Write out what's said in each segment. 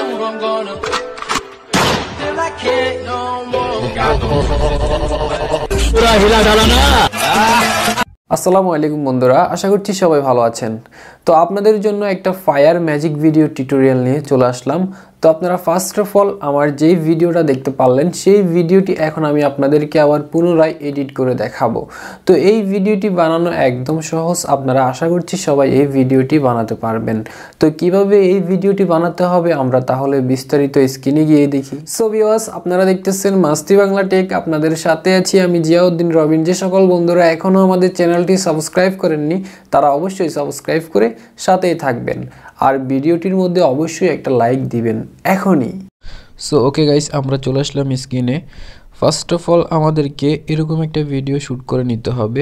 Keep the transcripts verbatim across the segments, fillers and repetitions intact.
road I'm gonna till I can't no more. Got no পুরা হিলা ঢালা না। আসসালামু আলাইকুম বন্ধুরা, আশা করছি সবাই ভালো আছেন। তো আপনাদের জন্য একটা ফায়ার ম্যাজিক ভিডিও টিউটোরিয়াল নিয়ে চলে আসলাম। তো আপনারা ফার্স্ট অফ অল আমার যেই ভিডিওটা দেখতে পারলেন সেই ভিডিওটি এখন আমি আপনাদেরকে আবার পুনরায় এডিট করে দেখাবো। তো এই ভিডিওটি বানানো একদম সহজ, আপনারা আশা করছি সবাই এই ভিডিওটি বানাতে পারবেন। তো কিভাবে এই ভিডিওটি বানাতে হবে আমরা তাহলে বিস্তারিত স্ক্রিনে গিয়ে দেখি। সো ভিউয়ার্স, আপনারা দেখতেছেন মাস্তি বাংলা টেক, আপনাদের সাথে আছি আমি জিয়াউদ্দিন রবিন। যে সকল বন্ধুরা এখনও আমাদের চ্যানেলটি সাবস্ক্রাইব করেননি তারা অবশ্যই সাবস্ক্রাইব করে সাথেই থাকবেন, আর ভিডিওটির মধ্যে অবশ্যই একটা লাইক দিবেন এখনই। সো ওকে গাইস, আমরা চলে আসলাম স্ক্রিনে। ফার্স্ট অফ অল আমাদেরকে এরকম একটা ভিডিও শ্যুট করে নিতে হবে।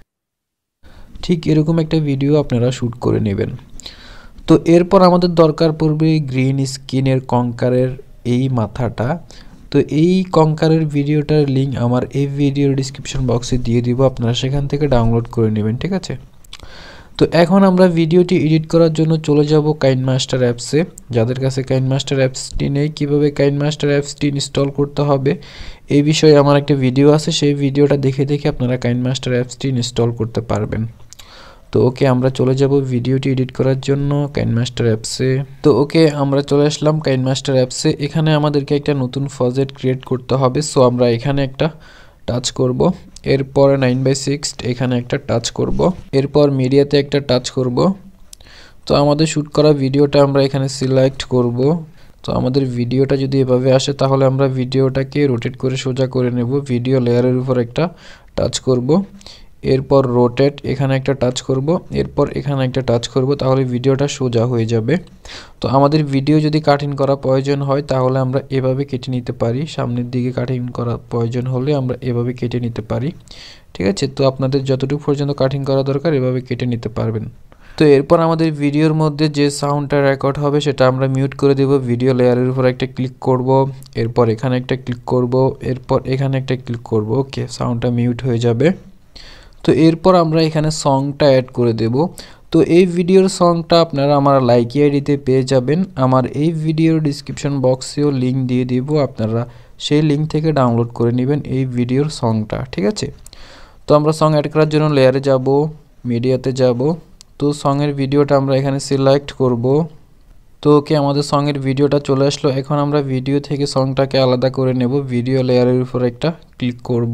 ঠিক এরকম একটা ভিডিও আপনারা শ্যুট করে নেবেন। তো এরপর আমাদের দরকার পড়বে গ্রিন স্কিনের কঙ্কারের এই মাথাটা। তো এই কঙ্কারের ভিডিওটার লিঙ্ক আমার এই ভিডিওর ডিসক্রিপশন বক্সে দিয়ে দিব, আপনারা সেখান থেকে ডাউনলোড করে নেবেন, ঠিক আছে। তো এখন আমরা ভিডিওটি এডিট করার জন্য চলে যাব কাইনমাস্টার অ্যাপসে। যাদের কাছে কাইনমাস্টার অ্যাপসটি নেই, কীভাবে কাইনমাস্টার অ্যাপসটি ইনস্টল করতে হবে এই বিষয়ে আমার একটা ভিডিও আছে, সেই ভিডিওটা দেখে দেখে আপনারা কাইনমাস্টার অ্যাপসটি ইনস্টল করতে পারবেন। তো ওকে, আমরা চলে যাব ভিডিওটি এডিট করার জন্য কাইনমাস্টার অ্যাপসে। তো ওকে, আমরা চলে আসলাম কাইনমাস্টার অ্যাপসে। এখানে আমাদেরকে একটা নতুন প্রজেক্ট ক্রিয়েট করতে হবে। সো আমরা এখানে একটা টাচ করব, এরপর নাইন বাই সিক্স এখানে একটা টাচ করব, এরপর মিডিয়াতে একটা টাচ করব। তো আমাদের শ্যুট করা ভিডিওটা আমরা এখানে সিলেক্ট করব। তো আমাদের ভিডিওটা যদি এভাবে আসে তাহলে আমরা ভিডিওটাকে রোটেট করে সোজা করে নেব। ভিডিও লেয়ারের উপর একটা টাচ করব, এরপর রোটেট এখানে একটা টাচ করব, এরপর এখানে একটা টাচ করব, তাহলে ভিডিওটা সোজা হয়ে যাবে। তো আমাদের ভিডিও যদি কাটিং করা প্রয়োজন হয় তাহলে আমরা এভাবে কেটে নিতে পারি, সামনের দিকে কাটিং করা প্রয়োজন হলে আমরা এভাবে কেটে নিতে পারি, ঠিক আছে। তো আপনাদের যতটুকু পর্যন্ত কাটিং করা দরকার এভাবে কেটে নিতে পারবেন। তো এরপর আমাদের ভিডিওর মধ্যে যে সাউন্ডটা রেকর্ড হবে সেটা আমরা মিউট করে দেব। ভিডিও লেয়ারের উপর একটা ক্লিক করব, এরপর এখানে একটা ক্লিক করব, এরপর এখানে একটা ক্লিক করব। ওকে, সাউন্ডটা মিউট হয়ে যাবে। তো এরপর আমরা এখানে সংটা অ্যাড করে দেব। তো এই ভিডিওর সংটা আপনারা আমার লাইকি আইডিতে পেয়ে যাবেন, আমার এই ভিডিওর ডিসক্রিপশন বক্সেও লিঙ্ক দিয়ে দিব, আপনারা সেই লিঙ্ক থেকে ডাউনলোড করে নেবেন এই ভিডিওর সংটা, ঠিক আছে। তো আমরা সং অ্যাড করার জন্য লেয়ারে যাব, মিডিয়াতে যাব। তো সঙের ভিডিওটা আমরা এখানে সিলেক্ট করব। তো ওকে, আমাদের সঙের ভিডিওটা চলে আসলো। এখন আমরা ভিডিও থেকে সংটাকে আলাদা করে নেব। ভিডিও লেয়ারের উপর একটা ক্লিক করব,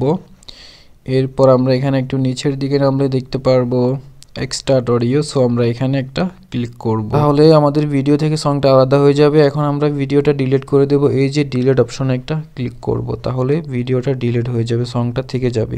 এরপর আমরা এখানে একটু নিচের দিকে নামলে দেখতে পারবো এক্সট্রাক্ট অডিও। সো আমরা এখানে একটা ক্লিক করব, তাহলে আমাদের ভিডিও থেকে সংটা আলাদা হয়ে যাবে। এখন আমরা ভিডিওটা ডিলিট করে দেব। এই যে ডিলিট অপশনে একটা ক্লিক করব, তাহলে ভিডিওটা ডিলিট হয়ে যাবে, সংটা থেকে যাবে।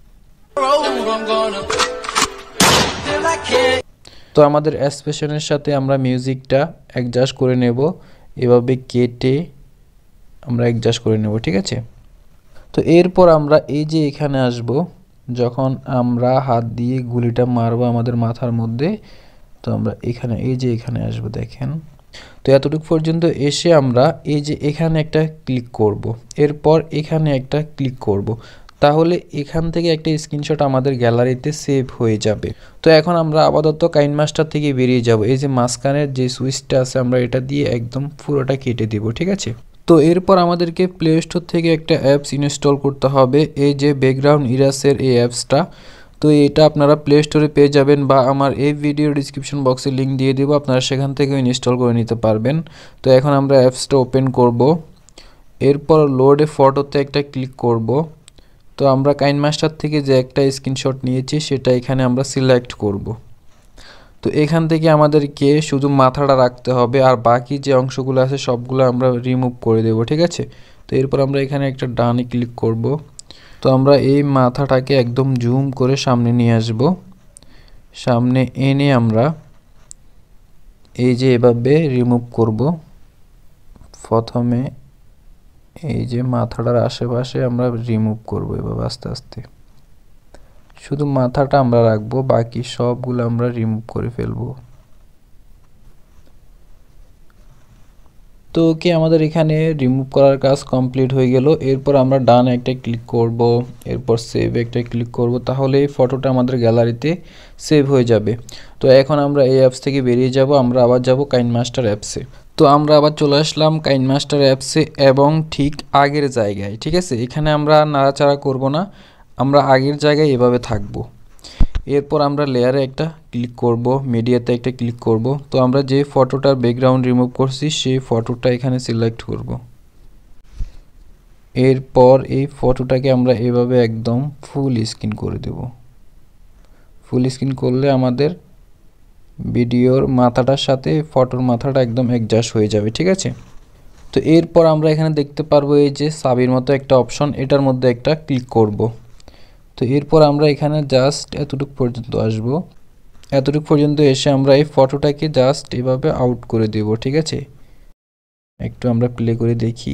তো আমাদের অ্যাসপেশনের সাথে আমরা মিউজিকটা অ্যাডজাস্ট করে নেব, এভাবে কেটে আমরা অ্যাডজাস্ট করে নেব, ঠিক আছে। তো এরপর আমরা এই যে এখানে আসব, যখন আমরা হাত দিয়ে গুলিটা মারবো আমাদের মাথার মধ্যে, তো আমরা এখানে এই যে এখানে আসব, দেখেন। তো এতটুকু পর্যন্ত এসে আমরা এই যে এখানে একটা ক্লিক করব, এরপর এখানে একটা ক্লিক করব, তাহলে এখান থেকে একটা স্ক্রিনশট আমাদের গ্যালারিতে সেভ হয়ে যাবে। তো এখন আমরা আপাতত কাইনমাস্টার থেকে বেরিয়ে যাব। এই যে মাঝখানের যে সুইচটা আছে আমরা এটা দিয়ে একদম পুরোটা কেটে দিব, ঠিক আছে। তো এরপর আমাদেরকে প্লে স্টোর থেকে একটা অ্যাপস ইনস্টল করতে হবে, এই যে ব্যাকগ্রাউন্ড ইরাসের এই অ্যাপসটা। তো এটা আপনারা প্লে স্টোরে পেয়ে যাবেন বা আমার এই ভিডিও ডিসক্রিপশন বক্সে লিঙ্ক দিয়ে দেবো, আপনারা সেখান থেকে ইনস্টল করে নিতে পারবেন। তো এখন আমরা অ্যাপসটা ওপেন করব, এরপর লোড এ ফটোতে একটা ক্লিক করব। তো আমরা কাইনমাস্টার থেকে যে একটা স্ক্রিনশট নিয়েছি সেটা এখানে আমরা সিলেক্ট করব। তো এখান থেকে আমাদেরকে শুধু মাথাটা রাখতে হবে, আর বাকি যে অংশগুলো আছে সবগুলো আমরা রিমুভ করে দেব, ঠিক আছে। তো এরপর আমরা এখানে একটা ডানে ক্লিক করব। তো আমরা এই মাথাটাকে একদম জুম করে সামনে নিয়ে আসব, সামনে এনে আমরা এই যে এভাবে রিমুভ করব। প্রথমে এই যে মাথাটার আশেপাশে আমরা রিমুভ করব এভাবে আস্তে আস্তে, শুধু মাথাটা আমরা রাখবো, বাকি সবগুলো আমরা রিমুভ করে ফেলবো। তো কি আমাদের এখানে রিমুভ করার কাজ কমপ্লিট হয়ে গেল। এরপর আমরা ডান একটা ক্লিক করব, এরপর সেভ একটা ক্লিক করব, তাহলে এই ফটোটা আমাদের গ্যালারিতে সেভ হয়ে যাবে। তো এখন আমরা এই অ্যাপস থেকে বেরিয়ে যাব, আমরা আবার যাব কাইনমাস্টার অ্যাপসে। তো আমরা আবার চলে আসলাম কাইনমাস্টার অ্যাপসে এবং ঠিক আগের জায়গায়, ঠিক আছে। এখানে আমরা নাড়াচাড়া করব না, আমরা আগের জায়গায় এভাবে থাকব। এরপর আমরা লেয়ারে একটা ক্লিক করব, মিডিয়াতে একটা ক্লিক করব। তো আমরা যে ফটোটার ব্যাকগ্রাউন্ড রিমুভ করছি সেই ফটোটা এখানে সিলেক্ট করব। এরপর এই ফটোটাকে আমরা এভাবে একদম ফুল স্ক্রিন করে দেব। ফুল স্ক্রিন করলে আমাদের ভিডিওর মাথাটার সাথে ফটোর মাথাটা একদম অ্যাডজাস্ট হয়ে যাবে, ঠিক আছে। তো এরপর আমরা এখানে দেখতে পারবো এই যে সাবির মতো একটা অপশন, এটার মধ্যে একটা ক্লিক করব। তো এরপর আমরা এখানে জাস্ট এতটুকু পর্যন্ত আসব। এতটুকু পর্যন্ত এসে আমরা এই ফটোটাকে জাস্ট এভাবে আউট করে দেব, ঠিক আছে। একটু আমরা প্লে করে দেখি।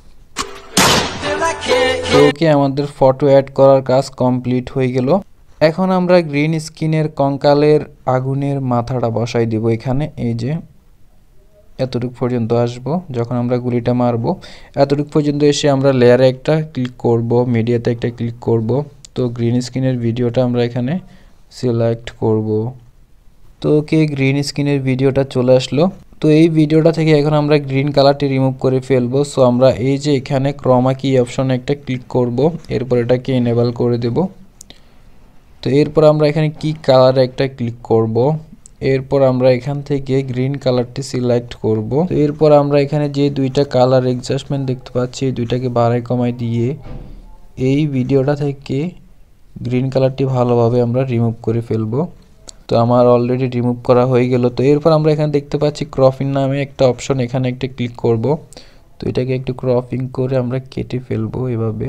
তো ওকে, আমাদের ফটো অ্যাড করার কাজ কমপ্লিট হয়ে গেল। এখন আমরা গ্রিন স্ক্রিনের কঙ্কালের আগুনের মাথাটা বসাই দিব এখানে। এই যে এতটুকু পর্যন্ত আসব, যখন আমরা গুলিটা মারবো এতটুকু পর্যন্ত এসে আমরা লেয়ারে একটা ক্লিক করব, মিডিয়াতে একটা ক্লিক করব। তো গ্রিন স্ক্রিনের ভিডিওটা আমরা এখানে সিলেক্ট করব। তো ওকে, গ্রিন স্ক্রিনের ভিডিওটা চলে আসলো। তো এই ভিডিওটা থেকে এখন আমরা গ্রিন কালারটি রিমুভ করে ফেলবো। সো আমরা এই যে এখানে ক্রোমা কি অপশনে একটা ক্লিক করব, এরপর এটাকে এনেবল করে দেব। তো এরপর আমরা এখানে কি কালার একটা ক্লিক করব, এরপর আমরা এখান থেকে গ্রিন কালারটি সিলেক্ট করব। তো এরপর আমরা এখানে যে দুইটা কালার অ্যাডজাস্টমেন্ট দেখতে পাচ্ছি এই দুইটাকে বাড়াই কমাই দিয়ে এই ভিডিওটা থেকে গ্রিন কালারটি ভালোভাবে আমরা রিমুভ করে ফেলবো। তো আমার অলরেডি রিমুভ করা হয়ে গেল। তো এরপর আমরা এখানে দেখতে পাচ্ছি ক্রপিং নামে একটা অপশন, এখানে একটা ক্লিক করব। তো এটাকে একটু ক্রপিং করে আমরা কেটে ফেলবো এভাবে।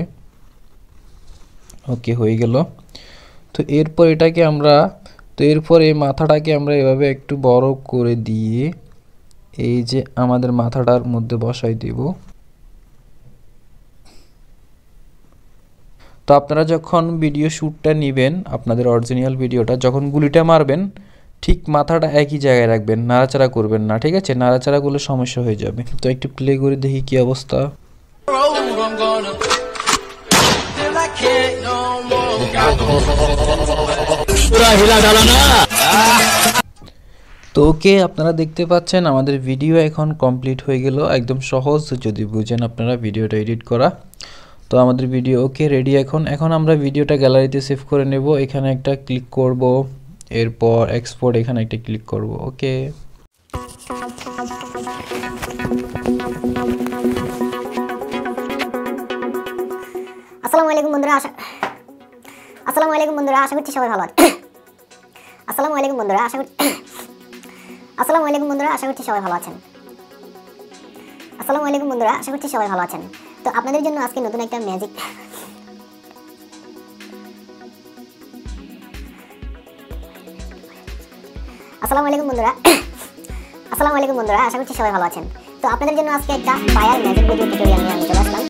ওকে, হয়ে গেল। তো এরপর এটাকে আমরা তো এরপর এই মাথাটাকে আমরা এভাবে একটু বড় করে দিয়ে এই যে আমাদের মাথাটার মধ্যে বসাই দেব। তো আপনারা যখন ভিডিও শ্যুটটা নেবেন, আপনাদের অরিজিনাল ভিডিওটা যখন গুলিটা মারবেন ঠিক মাথাটা একই জায়গায় রাখবেন, নাড়াচাড়া করবেন না, ঠিক আছে। নাড়াচাড়া করলে সমস্যা হয়ে যাবে। তো একটু প্লে করে দেখি কি অবস্থা। তো ওকে, আপনারা দেখতে পাচ্ছেন আমাদের ভিডিও এখন কমপ্লিট হয়ে গেল। একদম সহজ যদি বুঝেন আপনারা ভিডিওটা এডিট করা। তো আমাদের ভিডিও ওকে রেডি। এখন এখন আমরা ভিডিওটা গ্যালারিতে সেভ করে নেব। এখানে একটা ক্লিক করব, এরপর এক্সপোর্ট এখানে একটা ক্লিক করব। ওকে, আসসালামু আলাইকুম বন্ধুরা, আশা আসসালামু আলাইকুম বন্ধুরা আশা করছি সবাই ভালো আছেন। আসসালামু আলাইকুম বন্ধুরা আশা করছি আসসালামু আলাইকুম বন্ধুরা আশা করছি সবাই ভালো আছেন। আসসালামু আলাইকুম বন্ধুরা আশা করছি সবাই ভালো আছেন। তো আপনাদের জন্য আজকে নতুন একটা ম্যাজিক আসসালামু আলাইকুম বন্ধুরা আসসালামু আলাইকুম বন্ধুরা আশা করছি সবাই ভালো আছেন। তো আপনাদের জন্য আজকে একটা ফায়ার ম্যাজিক ভিডিও টিউটোরিয়াল নিয়ে আমি চলে আসলাম।